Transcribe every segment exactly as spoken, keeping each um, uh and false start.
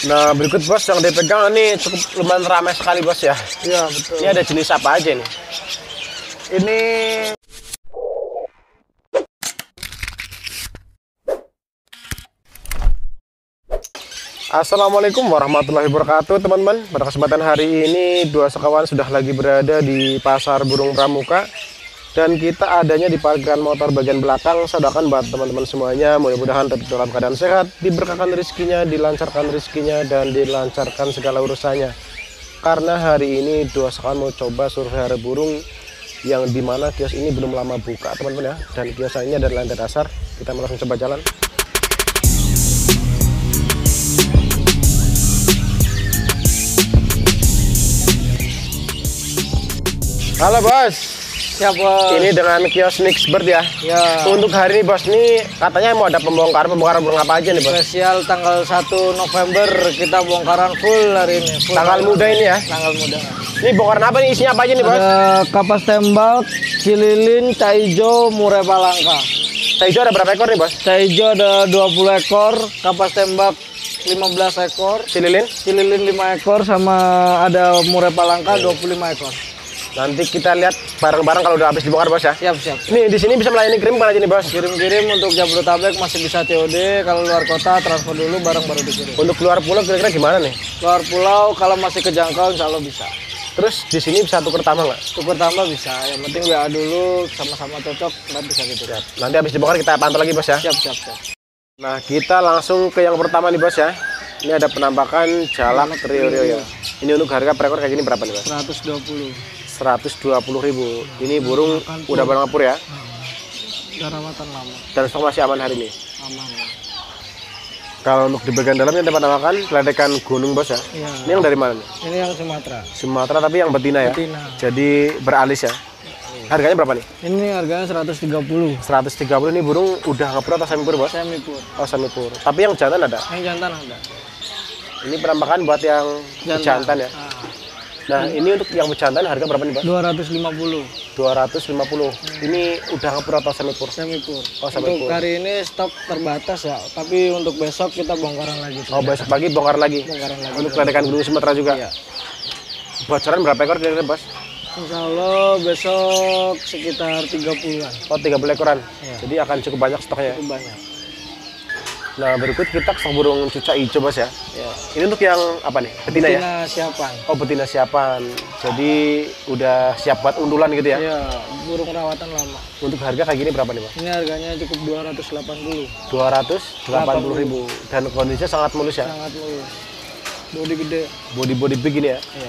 Nah, berikut bos yang dipegang ini cukup lumayan ramai sekali bos ya. Iya betul. Ini ada jenis apa aja nih? Ini Assalamualaikum warahmatullahi wabarakatuh teman-teman. Pada kesempatan hari ini dua sekawan sudah lagi berada di pasar burung pramuka. Dan kita adanya di parkiran motor bagian belakang. Saya doakan buat teman-teman semuanya mudah-mudahan tetap dalam keadaan sehat, diberkahkan rezekinya, dilancarkan rezekinya, dan dilancarkan segala urusannya. Karena hari ini dua sekawan mau coba survei harga burung yang dimana kios ini belum lama buka teman-teman ya. Dan kios ini ada di lantai dasar. Kita langsung coba jalan. Halo bos. siap bos. Ini dengan kios Nixbird ya. Ya. Untuk hari ini bos nih katanya mau ada pembongkaran pembongkaran burung apa aja nih bos? Spesial tanggal satu November kita bongkaran full hari ini. Full Tanggal hari muda ini ya. Tanggal muda. Ini bongkaran apa nih, isinya apa aja nih bos? Ada kapas tembak, cililin, caijo, murai palangka. Caijo ada berapa ekor nih bos? Caijo ada dua puluh ekor, kapas tembak lima belas ekor, Cililin? cililin lima ekor, sama ada murai palangka dua puluh lima ekor. Nanti kita lihat bareng-bareng kalau udah habis dibongkar bos ya. Siap siap. Nih di sini bisa melayani kirim mana aja nih bos? Kirim-kirim untuk Jabodetabek masih bisa T O D. Kalau luar kota transfer dulu, barang baru dikirim. Untuk keluar pulau kira-kira gimana nih? Luar pulau kalau masih kejangkau insya Allah bisa. Terus di sini bisa tuker tambah nggak? Tuker tambah bisa. Yang penting W A dulu, sama-sama cocok, nanti bisa gitu. Nanti habis dibongkar kita pantau lagi bos ya. Siap siap siap. Nah kita langsung ke yang pertama nih bos ya. Ini ada penampakan jalak trio rio ya. Ini untuk harga per ekor kayak gini berapa nih bos? seratus dua puluh. seratus dua puluh ribu. Ini burung udah barang ngapur ya. Udah rawatan lama. Dan stok masih aman hari ini. Aman. Kalau untuk di bagian dalamnya dapat namakan ledekan gunung bos ya. Iya. Ini yang dari mana nih? Ini yang Sumatera. Sumatera tapi yang betina ya. Betina. Jadi beralis ya. Harganya berapa nih? Ini harganya seratus tiga puluh. seratus tiga puluh. Ini burung udah ngapur atau semi pur bos? Semi pur. Oh semi pur. Tapi yang jantan ada. Yang jantan ada. Ini penampakan buat yang jantan ya. Ah. Nah ini untuk yang jantan harga berapa nih bos? dua ratus lima puluh. dua ratus lima puluh. Ini udah ngapur atau semi pur? Semi pur. Oh, semi untuk pur. hari ini stok terbatas ya, tapi untuk besok kita bongkaran lagi. Oh besok pagi bongkar lagi. Bongkaran lagi. Untuk ledekan gunung Sumatera juga. Iya. Bocoran berapa ekor kira-kira bos? Insya Allah besok sekitar tiga puluhan. Oh tiga puluh ekoran. Iya. Jadi akan cukup banyak stoknya. Itu banyak. Nah berikut kita ke stok burung cucak hijau bos ya. Ya. Ini untuk yang apa nih? Betina, ya? Betina siapan. Oh betina siapan. Jadi udah siap buat undulan gitu ya? Iya, burung rawatan lama. Untuk harga kayak gini berapa nih bos? Ini harganya cukup dua ratus delapan puluh. dua ratus delapan puluh ribu. Dan kondisinya sangat mulus ya? Sangat mulus. Bodi gede. Body-body big ini ya? Iya.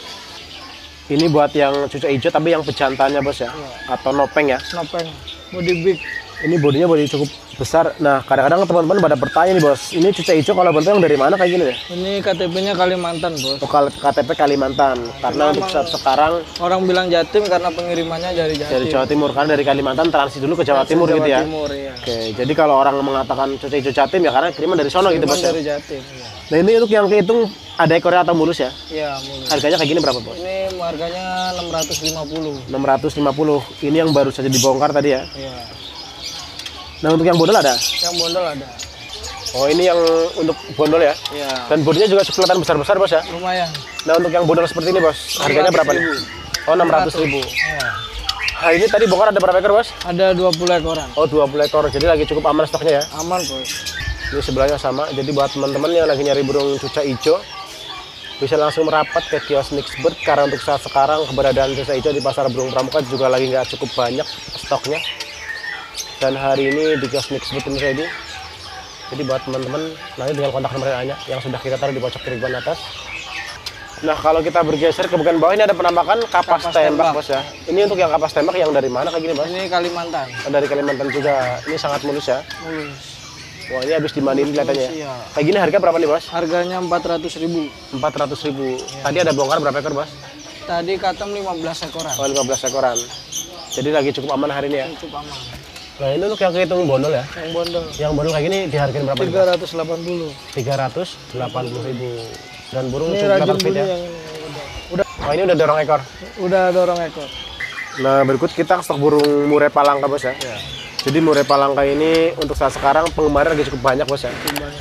Ini buat yang cucak hijau tapi yang pejantannya bos ya? Iya. Atau nopeng ya? Nopeng. Bodi big. Ini bodinya bodi cukup besar. Nah kadang-kadang teman-teman pada bertanya nih bos, ini cucak hijau kalau bentuk yang dari mana kayak gini deh? Ini K T P-nya Kalimantan bos. Oh, K T P Kalimantan. Karena untuk saat sekarang Orang bilang Jatim karena pengirimannya dari Jatim. dari Jawa Timur, karena dari Kalimantan transit dulu ke Jawa Timur Jawa gitu ya? Timur, iya. Oke, jadi kalau orang mengatakan cucak hijau Jatim ya karena kiriman dari sono gitu Kiriman bos ya? dari Jatim. Iya. Nah ini untuk yang kehitung ada ekornya atau mulus ya? Iya, mulus. Harganya kayak gini berapa bos? Ini harganya enam ratus lima puluh. enam ratus lima puluh. Ini yang baru saja dibongkar tadi ya? Iya. Nah untuk yang bondol ada? Yang bondol ada. Oh ini yang untuk bondol ya? Iya. Dan bodinya juga kelihatan besar-besar bos ya? Lumayan. Nah untuk yang bondol seperti ini bos, harganya berapa nih? Oh enam ratus ribu. Iya. Nah ini tadi bongkar ada berapa ekor bos? Ada dua puluh ekoran. Oh dua puluh ekor, jadi lagi cukup aman stoknya ya? Aman bos. Ini sebelahnya sama, jadi buat teman-teman yang lagi nyari burung cucak hijau bisa langsung merapat ke kios Nixbird, karena untuk saat sekarang keberadaan cucak hijau di pasar burung pramuka juga lagi nggak cukup banyak stoknya. Dan hari ini di kios Nixbird ini ready. Jadi buat teman-teman nanti dengan kontak nomor W A-nya yang sudah kita taruh di pojok kiri ban atas. Nah kalau kita bergeser ke bagian bawah ini ada penampakan kapas, Kapas tembak, tembak bos ya. Ini untuk yang kapas tembak yang dari mana kayak gini bos? Ini Kalimantan. Oh, dari Kalimantan juga. Ini sangat mulus ya. Mulus. Wah ini habis dimandiin kelihatannya. Iya. Kayak gini harga berapa nih bos? Harganya empat ratus ribu. empat ratus ribu. Tadi ada bongkar berapa ekor bos? Tadi katem lima belas ekoran. Oh lima belas ekoran. Jadi lagi cukup aman hari ini ya. Cukup aman. Nah ini untuk yang kehitung bondol ya. Yang bondol Yang bondol kayak gini dihargain berapa? tiga ratus delapan puluh. tiga ratus delapan puluh ribu. Dan burung Ini cukup rajin kelihatan fit bunyi ya. yang ini. Udah. Oh ini udah dorong ekor. Udah dorong ekor. Nah berikut kita stok burung murai palangka bos ya. Ya. Jadi murai palangka ini untuk saat sekarang penggemarnya lagi cukup banyak bos ya. Banyak.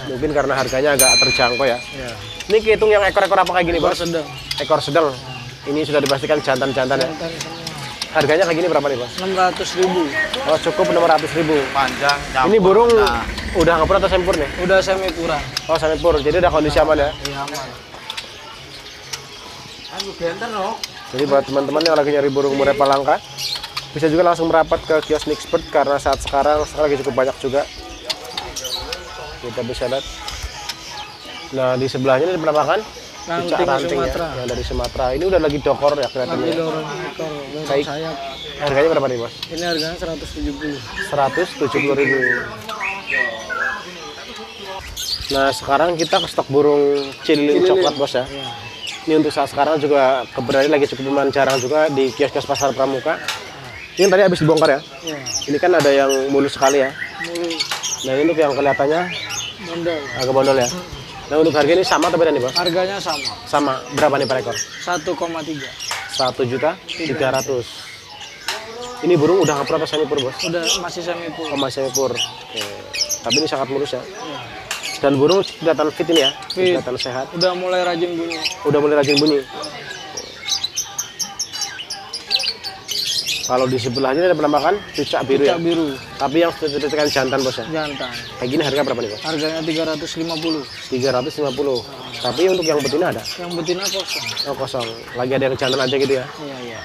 Mungkin karena harganya agak terjangkau ya. Iya. Ini kehitung yang ekor-ekor apa kayak gini, Ekor Bos? sedang. Ekor sedang. Ini sudah dipastikan jantan-jantan ya. Jantan semua. Harganya kayak gini berapa nih, Bos? enam ratus ribu. Oh, cukup enam ratus ribu. Panjang, Ini burung udah ngepur atau sempur nih? Udah semi kurang. Oh, sempur. Jadi udah kondisi aman ya. Iya aman. Aku genter loh. Jadi buat teman-teman yang lagi nyari burung murai palangka, bisa juga langsung merapat ke kios Nixpert karena saat sekarang sekarang lagi cukup banyak juga. Kita bisa lihat. Nah, di sebelahnya ini penampakan Ranting cicak ranting ya, Sumatera. yang dari Sumatera. Ini udah lagi dokor ya Lagi kelihatannya. dorong ekor, dorong Baik. sayap. Harganya berapa nih, Bos? Ini harganya seratus tujuh puluh. seratus tujuh puluh ribu. Nah, sekarang kita ke stok burung cililin Cililin. coklat, Bos ya. Iya. Ini untuk saat sekarang juga keberadaan lagi cukup lumayan jarang juga di kios-kios pasar pramuka. Ini tadi habis dibongkar ya. Iya. Ini kan ada yang mulus sekali ya. Mulu Nah, ini untuk yang kelihatannya mondel. agak bondol ya. Nah, untuk harga ini sama atau beda nih, Bos? Harganya sama. Sama. Berapa nih per ekor? satu koma tiga. satu juta tiga ratus. Ini burung udah ngepur atau semi pur, Bos? Udah masih semi full. Oh, masih semi pur. Oke. Tapi ini sangat mulus ya. Iya. Dan burung kelihatan fit ini ya. Fit. Kelihatan sehat. Udah mulai rajin bunyi. Udah mulai rajin bunyi. Kalau di sebelahnya ada penampakan cicak biru Cicak ya. biru. Tapi yang sertifikat jantan, Bos ya. Jantan. Kayak gini harga berapa nih, Bos? Harganya tiga ratus lima puluh. tiga ratus lima puluh. Tapi untuk yang betina ada? Yang betina kosong. Oh, kosong. Lagi ada yang jantan aja gitu ya. Iya, iya.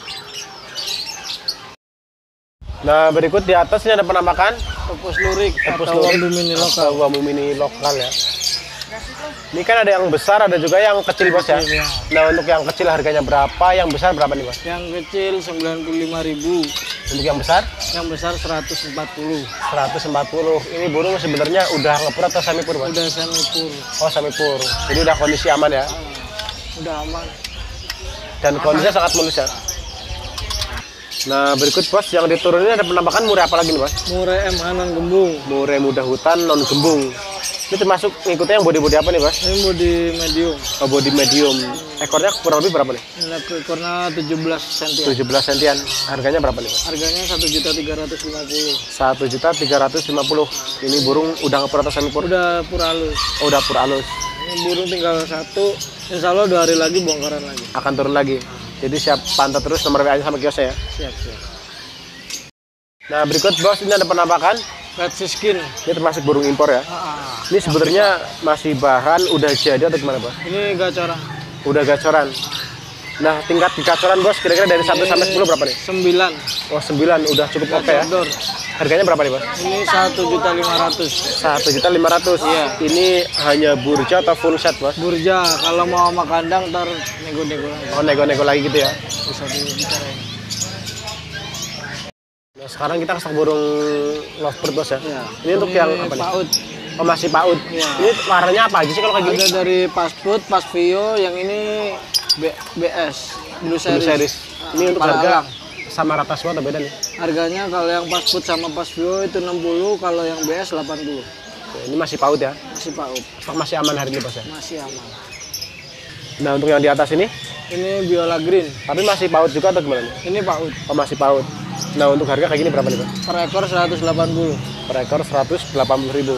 Nah, berikut di atas ini ada penampakan Topos lurik Epos atau lurik wambu mini lokal. atau wambu mini lokal ya. Ini kan ada yang besar, ada juga yang kecil, Bos ya. Iya. Nah, untuk yang kecil harganya berapa? Yang besar berapa nih, Bos? Yang kecil sembilan puluh lima ribu. Untuk yang besar Yang besar seratus empat puluh. seratus empat puluh. Ini burung sebenarnya udah ngepur atau semi pur, Bos? Udah semi pur. Oh, semi pur. Jadi udah kondisi aman ya. Udah aman. Dan kondisinya sangat mulus ya. Nah, berikut, Bos, yang diturunin ada penampakan murai apa lagi nih, Bos? Murai M Hanan Gembung. Murai muda hutan non gembung. Ini termasuk ngikutnya yang body-body apa nih, Bos? Ini body medium. Oh, body medium. Ekornya kurang lebih berapa nih? Ini ekornya tujuh belas sentian. tujuh belas sentian. Harganya berapa nih, Bos? Harganya satu juta tiga ratus lima puluh. satu juta tiga ratus lima puluh. Ini burung udah ngepur atau semi pur? Udah pur halus. Oh, udah pur halus. Ini burung tinggal satu. Insya Allah dua hari lagi bongkaran lagi. Akan turun lagi. Jadi siap pantau terus nomor W A-nya sama kiosnya ya. Siap, siap. Nah, berikut, Bos, ini ada penampakan. Red skin. Ini termasuk burung impor ya. Ah, Ini sebenarnya masih bahan udah jadi atau gimana, Bos? ini gacoran. Udah gacoran. Nah, tingkat gacoran, Bos, kira-kira dari satu sampai sepuluh berapa nih? sembilan. Oh, sembilan, udah cukup oke ya. Gacor. Harganya berapa nih, Bos? Ini satu juta lima ratus. satu juta lima ratus. Iya. Ini hanya burja atau full set, Bos? Burja, kalau mau sama kandang ntar nego-nego lagi. Oh, nego-nego lagi gitu ya. Bisa dibicarain. Nah, sekarang kita ke stok burung lovebird, Bos ya. Ya. Ini untuk yang apa nih? PAUD. Oh, masih paut. Iya. Ini warnanya apa aja sih kalau kayak gini? Ada dari Pasput, Pasvio, yang ini B- BS, Blue Blue Series. series. Ini untuk Kepala harga alang. sama rata semua atau beda nih? Harganya kalau yang Pasput sama Pasvio itu enam puluh, kalau yang B S delapan puluh. Oke, ini masih paut ya. Masih PAUD, Stok masih aman hari ini, Bos ya. masih aman. Nah, untuk yang di atas ini, Ini Biola Green, tapi masih paut juga atau gimana nih? ini PAUD. Oh, masih paut. Nah, untuk harga kayak gini berapa nih, Bos? Per ekor seratus delapan puluh. Per ekor seratus delapan puluh ribu.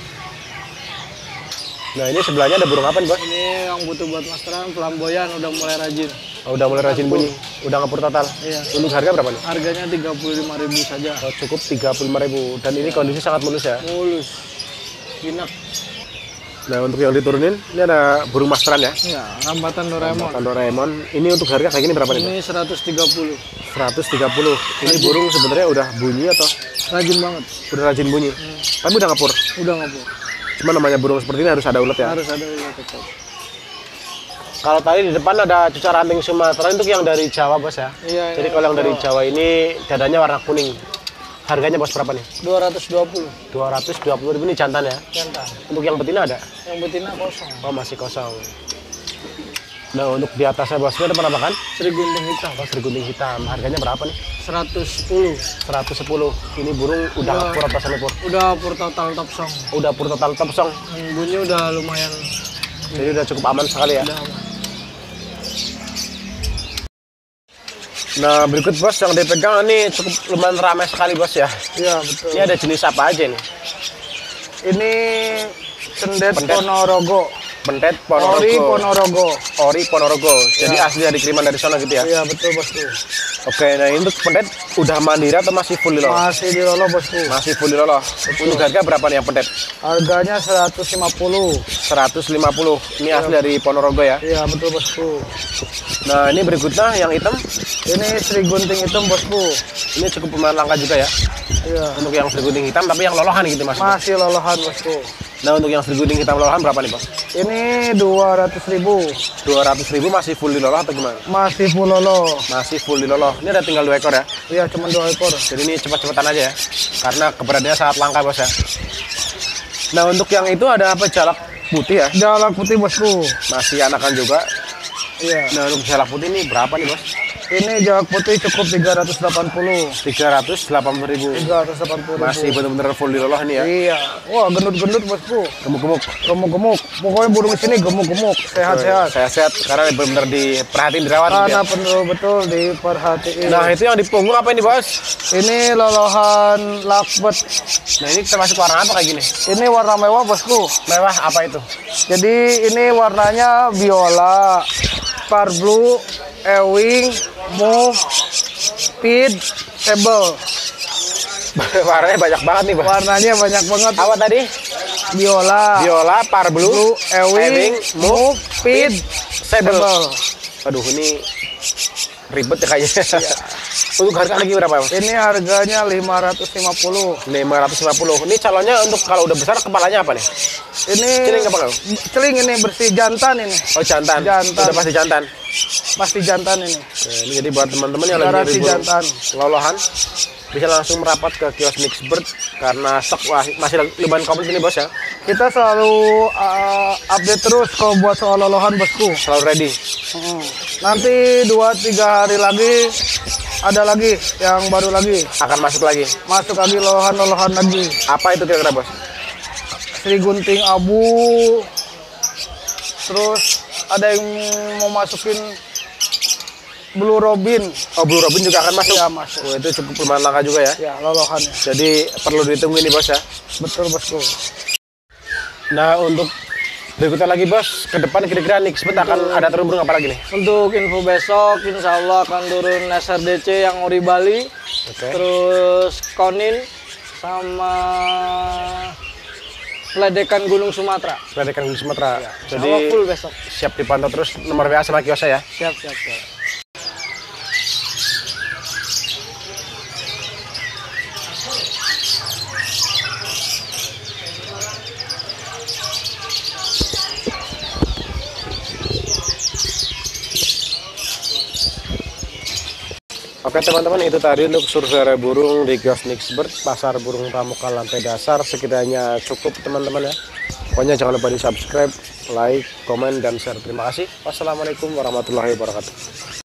Nah, ini sebelahnya ada burung apa nih, Bos? Ini yang butuh buat masteran flamboyan udah mulai rajin. Oh, udah mulai rajin bunyi. Udah ngepur total. Iya. Untuk harga berapa nih? Harganya tiga puluh lima ribu saja. Oh, cukup tiga puluh lima ribu. Dan ini kondisi sangat mulus ya. Mulus. Ginak. Nah, untuk yang diturunin, ini ada burung masteran ya. Ya, rambatan Doraemon. Makan Doraemon. Ini untuk harga kayak gini berapa nih, Bos? Ini seratus tiga puluh. seratus tiga puluh. Ini burung sebenarnya udah bunyi atau Rajin banget. udah rajin bunyi? Tapi udah ngepur. Udah ngapur. Cuma namanya burung seperti ini harus ada ulet ya. Harus ada ulat tetap. Kalau tadi di depan ada cucak ranting Sumatera, itu yang dari Jawa, Bos ya. Iya. Jadi kalau yang dari Jawa ini dadanya warna kuning. Harganya, Bos, berapa nih? dua ratus dua puluh. dua ratus dua puluh ribu ini jantan ya. Jantan. Untuk yang betina ada? Yang betina kosong. Oh, masih kosong. Nah, untuk di atasnya, Bos, ini ada penampakan? Seri gunting hitam. Oh, seri gunting hitam. Harganya berapa nih? seratus sepuluh. seratus sepuluh. Ini burung udah Udah. ngepur atau semi pur? Udah pur total top song. Udah pur total top song. Hmm, bunyi udah lumayan. Jadi udah cukup aman sekali ya. Udah aman. Nah, berikut, Bos, yang dipegang ini cukup lumayan ramai sekali, Bos ya. Iya betul. Ini ada jenis apa aja nih? Ini Sendet Pendet. Ponorogo. Pendet Ponorogo. Ori Ponorogo. Ori Ponorogo. Jadi Ya. asli dari kiriman dari sana gitu ya. Iya betul bosku. Oke, nah ini untuk pendet udah mandiri atau masih full dilolo? Masih di Lolo bosku. Masih full dilolo. Untuk harga berapa nih yang pendet? Harganya seratus lima puluh. seratus lima puluh. Ini asli dari Ponorogo ya. Iya betul bosku. Nah, ini berikutnya yang hitam. Ini Sri Gunting hitam bosku. Ini cukup lumayan langka juga ya. Iya. Untuk yang sergunting hitam tapi yang lolohan gitu Mas. Masih lolohan bosku. Nah, untuk yang sergunting hitam lolohan berapa nih, Bos? Ini dua ratus ribu. dua ratus ribu masih full dilolo atau gimana? Masih full lolo. Masih full dilolo. Ini ada tinggal dua ekor ya. Iya cuma dua ekor. Jadi ini cepat-cepatan aja ya. Karena keberadaannya sangat langka, Bos ya. Nah, untuk yang itu ada apa? Jalak putih ya. Jalak putih bosku. Masih anakan juga. Iya. Nah, untuk jalak putih ini berapa nih, Bos? Ini jalak putih cukup tiga ratus delapan puluh. tiga ratus delapan puluh ribu. tiga ratus delapan puluh. Masih benar-benar full dilolo nih ya. Iya. Wah, gendut-gendut bosku. Gemuk-gemuk. Gemuk-gemuk. Pokoknya burung di sini gemuk-gemuk, sehat-sehat. Saya sehat karena benar-benar diperhatiin dirawat gitu ya. Karena betul-betul diperhatiin. Nah, itu yang di punggung apa ini, Bos? Ini lolohan lakbet. Nah, ini kita masuk warna apa kayak gini? Ini warna mewah bosku. Mewah apa itu? Jadi ini warnanya viola, par blue, ewing, mauve, speed, sable. Warnanya banyak banget nih, Bos. Warnanya banyak banget. Apa tadi? Viola, Viola, par blue, blue, ewing, ewing, mauve, speed, sable. sable. Aduh, ini ribet ya kayaknya. Untuk harga lagi berapa, Bos? Ini harganya lima ratus lima puluh. lima ratus lima puluh. Ini calonnya untuk kalau udah besar kepalanya apa nih? Ini Celing apa kau? celing ini bersih jantan ini. Oh, jantan. Jantan. Udah pasti jantan. Pasti jantan ini. Nah, ini jadi buat teman-teman yang lagi Garansi nyari burung jantan. lolohan bisa langsung merapat ke kios Mixbird karena stok wah, masih lumayan komplit ini, Bos ya. Kita selalu uh, update terus kalau buat soal lolohan bosku. Selalu ready. Hmm. Nanti dua tiga hari lagi ada lagi yang baru lagi. Akan masuk lagi. Masuk lagi lolohan-lolohan lagi. Apa itu kira-kira, Bos? Sri Gunting Abu. Terus ada yang mau masukin Blue Robin. Oh, Blue Robin juga akan masuk. Iya, masuk. Oh, itu cukup lumayan langka juga ya. Ya, lolohannya. Jadi perlu ditunggu ini, Bos ya. Betul bosku. Nah, untuk berikutnya lagi, Bos, ke depan kira-kira Mixbird akan ada turun burung apa lagi nih? Untuk info besok, insya Allah akan turun S R D C yang ori Bali, Oke. terus konin, sama peledekan Gunung Sumatera. Peledekan di Sumatera. Jadi Jadi full besok. siap dipantau terus nomor W A sama kiosnya ya. Siap, siap, siap. Oke teman-teman, itu tadi untuk survei burung di kios Mixbird Pasar Burung Pramuka Lantai Dasar. Sekiranya cukup teman-teman ya. Pokoknya jangan lupa di subscribe, like, komen, dan share. Terima kasih. Wassalamualaikum warahmatullahi wabarakatuh.